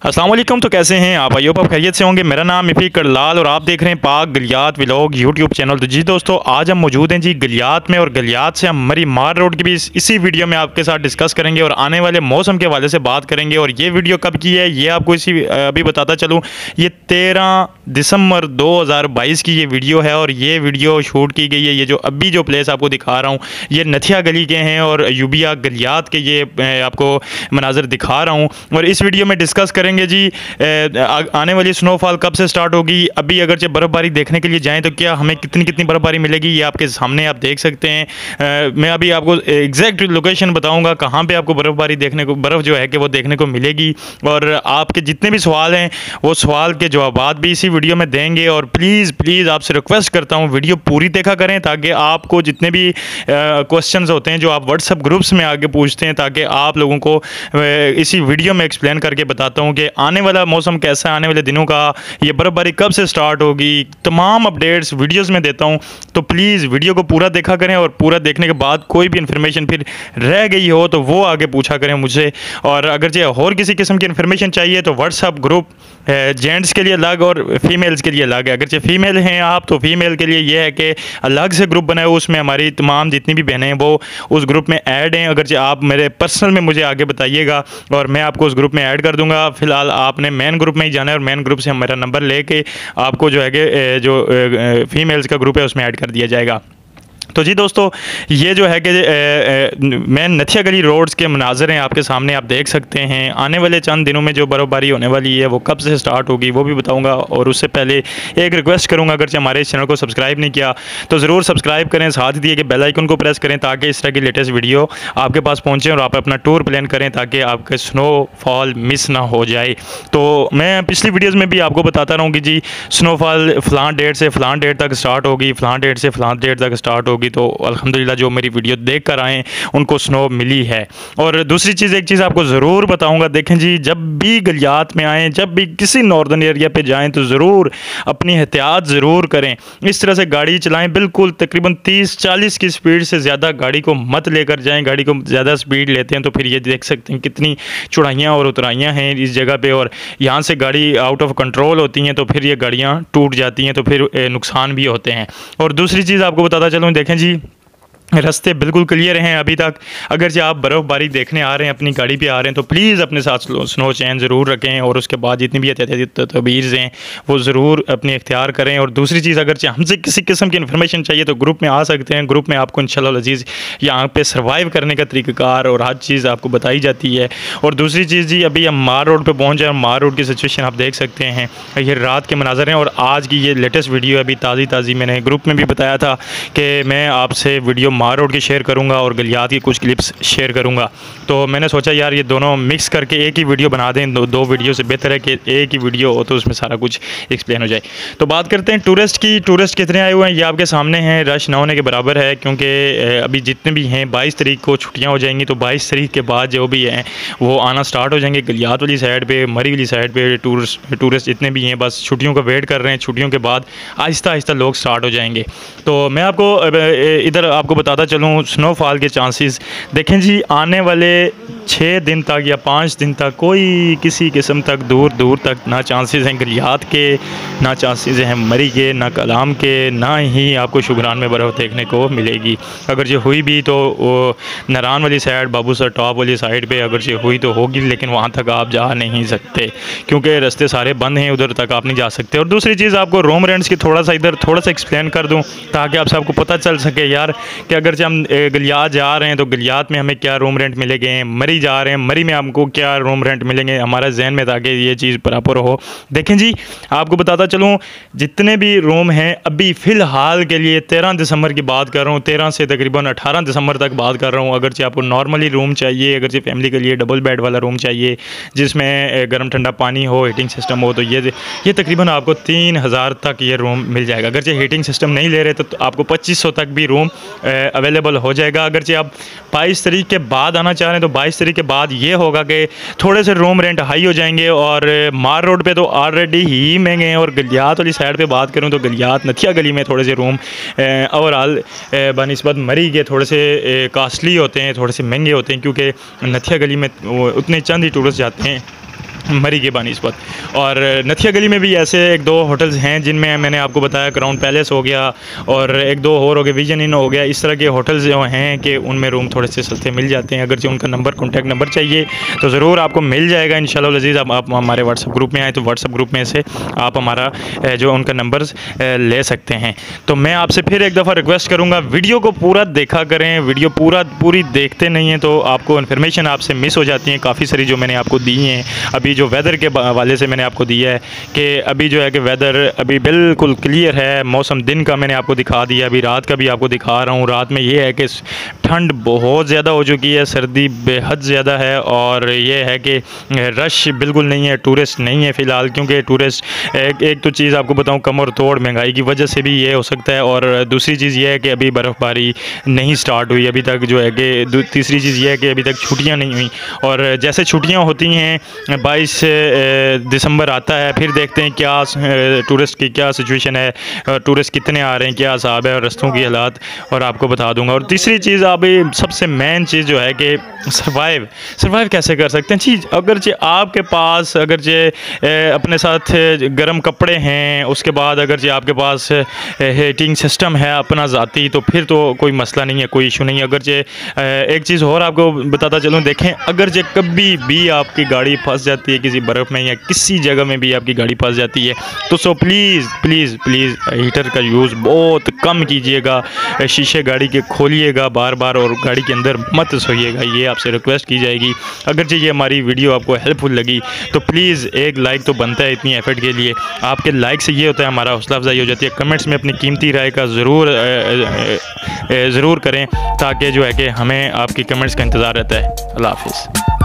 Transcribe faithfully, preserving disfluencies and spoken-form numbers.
अस्सलाम वालेकुम। तो कैसे हैं आप? आइए आप खैरियत से होंगे। मेरा नाम इफ़ी करलाल और आप देख रहे हैं पाक गलियात व्लॉग यूट्यूब चैनल। तो जी दोस्तों, आज हम मौजूद हैं जी गलियात में और गलियात से हम मरी मार रोड की भी इस, इसी वीडियो में आपके साथ डिस्कस करेंगे और आने वाले मौसम के हवाले से बात करेंगे। और ये वीडियो कब की है ये आपको इसी अभी बताता चलूँ। ये तेरह दिसंबर दो हज़ार बाईस की ये वीडियो है और ये वीडियो शूट की गई है। ये जो अभी जो प्लेस आपको दिखा रहा हूँ ये नथिया गली के हैं और यूबिया गलियात के ये आपको मनाजर दिखा रहा हूँ। और इस वीडियो में डिस्कस करेंगे जी आने वाली स्नोफॉल कब से स्टार्ट होगी। अभी अगर जब बर्फ़बारी देखने के लिए जाएं तो क्या हमें कितनी कितनी बर्फ़बारी मिलेगी ये आपके सामने आप देख सकते हैं। आ, मैं अभी आपको एग्जैक्ट लोकेशन बताऊंगा कहाँ पे आपको बर्फ़बारी देखने को बर्फ़ जो है कि वो देखने को मिलेगी। और आपके जितने भी सवाल हैं वो सवाल के जवाब भी इसी वीडियो में देंगे। और प्लीज़ प्लीज़ आपसे रिक्वेस्ट करता हूँ वीडियो पूरी देखा करें ताकि आपको जितने भी क्वेश्चंस होते हैं जो आप व्हाट्सएप ग्रुप्स में आगे पूछते हैं ताकि आप लोगों को इसी वीडियो में एक्सप्लेन करके बताता हूँ कि आने वाला मौसम कैसा है, आने वाले दिनों का ये बर्फ़बारी कब से स्टार्ट होगी, तमाम अपडेट्स वीडियोस में देता हूँ। तो प्लीज़ वीडियो को पूरा देखा करें और पूरा देखने के बाद कोई भी इन्फॉर्मेशन फिर रह गई हो तो वो आगे पूछा करें मुझसे। और अगर जो और किसी किस्म की इन्फॉर्मेशन चाहिए तो व्हाट्सअप ग्रुप जेंट्स के लिए अलग और फीमेल्स के लिए अलग है। अगर जो फीमेल हैं आप तो फीमेल के लिए ये है कि अलग से ग्रुप बनाए, उसमें हमारी तमाम जितनी भी बहनें हैं वो उस ग्रुप में ऐड हैं। अगर जो आप मेरे पर्सनल में मुझे आगे बताइएगा और मैं आपको उस ग्रुप में ऐड कर दूंगा। फिलहाल आपने मेन ग्रुप में ही जाना है और मेन ग्रुप से मेरा नंबर लेके आपको जो है कि जो फीमेल्स का ग्रुप है उसमें ऐड कर दिया जाएगा। तो जी दोस्तों, ये जो है कि मैं नथिया गली रोड्स के मनाजर हैं आपके सामने आप देख सकते हैं। आने वाले चंद दिनों में जो बर्फ़बारी होने वाली है वो कब से स्टार्ट होगी वो भी बताऊंगा। और उससे पहले एक रिक्वेस्ट करूंगा, अगर हमारे इस चैनल को सब्सक्राइब नहीं किया तो ज़रूर सब्सक्राइब करें, साथ दिए कि बेल आइकन को प्रेस करें ताकि इस तरह की लेटेस्ट वीडियो आपके पास पहुँचे और आप अपना टूर प्लान करें ताकि आपका स्नोफॉल मिस ना हो जाए। तो मैं पिछली वीडियोज़ में भी आपको बताता रहूँगी जी स्नोफॉल फ़लाँ डेट से फ़लाँ डेट तक स्टार्ट होगी, फ़लाँ डेट से फ़लाँ डेट तक स्टार्ट होगी। तो अल्हम्दुलिल्लाह जो मेरी वीडियो देख कर आए उनको स्नो मिली है। और दूसरी चीज़ एक चीज़ आपको ज़रूर बताऊंगा, देखें जी जब भी गलियात में आएँ, जब भी किसी नॉर्दर्न एरिया पे जाएं तो ज़रूर अपनी एहतियात ज़रूर करें। इस तरह से गाड़ी चलाएं, बिल्कुल तकरीबन तीस चालीस की स्पीड से ज़्यादा गाड़ी को मत लेकर जाएँ। गाड़ी को ज़्यादा स्पीड लेते हैं तो फिर ये देख सकते हैं कितनी चढ़ाइयाँ और उतराइयाँ हैं इस जगह पर। और यहाँ से गाड़ी आउट ऑफ कंट्रोल होती हैं तो फिर ये गाड़ियाँ टूट जाती हैं तो फिर नुकसान भी होते हैं। और दूसरी चीज़ आपको बताता चलूँ, देखें जी रास्ते बिल्कुल क्लियर हैं अभी तक। अगर जो आप बर्फ़बारी देखने आ रहे हैं, अपनी गाड़ी पे आ रहे हैं तो प्लीज़ अपने साथ स्नो चैन ज़रूर रखें और उसके बाद जितनी भी एहतियाती तदबीर हैं वो ज़रूर अपनी इख्तियार करें। और दूसरी चीज़, अगर जो हमसे किसी किस्म की इन्फॉर्मेशन चाहिए तो ग्रुप में आ सकते हैं। ग्रुप में आपको इंशाल्लाह अज़ीज़ यहाँ पे सर्वाइव करने का तरीक़ाकार और हर चीज़ आपको बताई जाती है। और दूसरी चीज़ जी, अभी हम मार रोड पर पहुँच जाए, मार रोड की सिचुएशन आप देख सकते हैं। ये रात के मनाजर हैं और आज की ये लेटेस्ट वीडियो अभी ताज़ी ताज़ी मैंने ग्रुप में भी बताया था कि मैं आपसे वीडियो मार रोड की शेयर करूंगा और गलियात की कुछ क्लिप्स शेयर करूंगा। तो मैंने सोचा यार ये दोनों मिक्स करके एक ही वीडियो बना दें। दो, दो वीडियो से बेहतर है कि एक ही वीडियो हो तो उसमें सारा कुछ एक्सप्लेन हो जाए। तो बात करते हैं टूरिस्ट की। टूरिस्ट कितने आए हुए हैं ये आपके सामने हैं, रश ना होने के बराबर है क्योंकि अभी जितने भी हैं बाईस तारीख को छुट्टियाँ हो जाएंगी तो बाईस तारीख के बाद जो भी हैं वो आना स्टार्ट हो जाएंगे। गलियात वाली साइड पर, मरी वाली साइड पर टूरिस्ट टूरिस्ट जितने भी हैं बस छुट्टियों का वेट कर रहे हैं। छुट्टियों के बाद आहिस्ता आहिस्ता लोग स्टार्ट हो जाएंगे। तो मैं आपको इधर आपको बताता चलूँ स्नोफॉल के चांसेस। देखें जी आने वाले छः दिन तक या पाँच दिन तक कोई किसी किस्म तक दूर दूर तक ना चांसेस हैं गलियात के, ना चांसेस हैं मरी के, ना कलाम के, ना ही आपको शुगरान में बर्फ़ देखने को मिलेगी। अगर जो हुई भी तो वो नारान वाली साइड, बाबू सर टॉप वाली साइड पे अगर जो हुई तो होगी, लेकिन वहाँ तक आप जा नहीं सकते क्योंकि रास्ते सारे बंद हैं, उधर तक आप नहीं जा सकते। और दूसरी चीज़ आपको रूम रेंट्स की थोड़ा सा इधर थोड़ा सा एक्सप्लेन कर दूँ ताकि आप सबको पता चल सके यार कि अगर जो हम गलियात जा रहे हैं तो गलियात में हमें क्या रूम रेंट मिलेंगे, मरी जा रहे हैं मरी में हमको क्या रूम रेंट मिलेंगे हमारा जहन में, ताकि ये चीज़ बराबर हो। देखें जी आपको बताता चलूँ जितने भी रूम हैं अभी फ़िलहाल के लिए तेरह दिसंबर की बात कर रहा हूँ, तेरह से तकरीबन अठारह दिसंबर तक बात कर रहा हूँ। अगर जो आपको नॉर्मली रूम चाहिए, अगर जो फैमिली के लिए डबल बेड वाला रूम चाहिए जिसमें गर्म ठंडा पानी हो, हीटिंग सिस्टम हो, तो ये ये तकरीबन आपको तीन हज़ार तक ये रूम मिल जाएगा। अगर जो हीटिंग सिस्टम नहीं ले रहे तो, तो आपको पच्चीस सौ तक भी रूम अवेलेबल हो जाएगा। अगर जो आप बाईस तारीख के बाद आना चाह रहे हैं तो बाईस तारीख के बाद ये होगा कि थोड़े से रूम रेंट हाई हो जाएंगे। और मार रोड पे तो ऑलरेडी ही महंगे हैं। और गलियात वाली साइड पे बात करूं तो गलियात नथिया गली में थोड़े से रूम ओवरऑल बनिस्बत मरी के थोड़े से कॉस्टली होते हैं, थोड़े से महंगे होते हैं क्योंकि नथिया गली में उतने चंद ही टूरिस्ट जाते हैं मरी के बानिस्बत। और नथिया गली में भी ऐसे एक दो होटल्स हैं जिनमें मैंने आपको बताया, क्राउन पैलेस हो गया और एक दो और हो गए, विजन इन हो गया। इस तरह के होटल्स जो हैं कि उनमें रूम थोड़े से सस्ते मिल जाते हैं। अगर जो उनका नंबर कॉन्टैक्ट नंबर चाहिए तो ज़रूर आपको मिल जाएगा इंशाल्लाह अज़ीज़। आप, आप हमारे व्हाट्सअप ग्रुप में आए तो व्हाट्सअप ग्रुप में से आप हमारा जो उनका नंबर ले सकते हैं। तो मैं आपसे फिर एक दफ़ा रिक्वेस्ट करूँगा, वीडियो को पूरा देखा करें। वीडियो पूरा पूरी देखते नहीं हैं तो आपको इन्फॉर्मेशन आपसे मिस हो जाती है काफ़ी सारी जो मैंने आपको दी हैं। अभी जो वेदर के वाले से मैंने आपको दिया है कि अभी जो है कि वेदर अभी बिल्कुल क्लियर है। मौसम दिन का मैंने आपको दिखा दिया, अभी रात का भी आपको दिखा रहा हूँ। रात में ये है कि ठंड बहुत ज़्यादा हो चुकी है, सर्दी बेहद ज़्यादा है और ये है कि रश बिल्कुल नहीं है, टूरिस्ट नहीं है फ़िलहाल। क्योंकि टूरिस्ट एक, एक तो चीज़ आपको बताऊँ, कमर तोड़ महंगाई की वजह से भी ये हो सकता है। और दूसरी चीज़ ये है कि अभी बर्फ़बारी नहीं स्टार्ट हुई अभी तक, जो है कि तीसरी चीज़ ये है कि अभी तक छुट्टियाँ नहीं हुई। और जैसे छुट्टियाँ होती हैं बाईस दिसंबर आता है, फिर देखते हैं क्या टूरिस्ट की क्या सिचुएशन है, टूरिस्ट कितने आ रहे हैं, क्या हिसाब है और रस्तों की हालात, और आपको बता दूंगा। और तीसरी चीज़ आप सबसे मेन चीज़ जो है कि सर्वाइव सर्वाइव कैसे कर सकते हैं चीज़। अगर जे आपके पास अगर जे अपने साथ गर्म कपड़े हैं, उसके बाद अगर जे आपके पास हीटिंग सिस्टम है अपना ज़ाती, तो फिर तो कोई मसला नहीं है, कोई इशू नहीं है। अगर जे एक चीज़ और आपको बताता चलूँ, देखें अगर जे कभी भी आपकी गाड़ी फंस जाती है किसी बर्फ़ में या किसी जगह में भी आपकी गाड़ी फंस जाती है, तो so please please please heater का यूज़ बहुत कम कीजिएगा। शीशे गाड़ी के खोलिएगा बार बार और गाड़ी के अंदर मत सोइएगा, ये आपसे रिक्वेस्ट की जाएगी। अगर जी ये हमारी वीडियो आपको हेल्पफुल लगी तो प्लीज़ एक लाइक तो बनता है इतनी एफर्ट के लिए। आपके लाइक से ये होता है हमारा हौसला अफजाई हो जाती है। कमेंट्स में अपनी कीमती राय का ज़रूर ज़रूर करें ताकि जो है कि हमें आपकी कमेंट्स का इंतज़ार रहता है। अल्लाह हाफ़िज़।